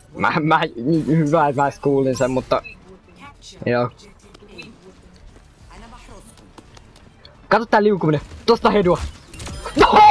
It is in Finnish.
Hyvä, että mä kuulin sen, mutta... Joo. Kato tää liukuminen. Tosta hedua. No!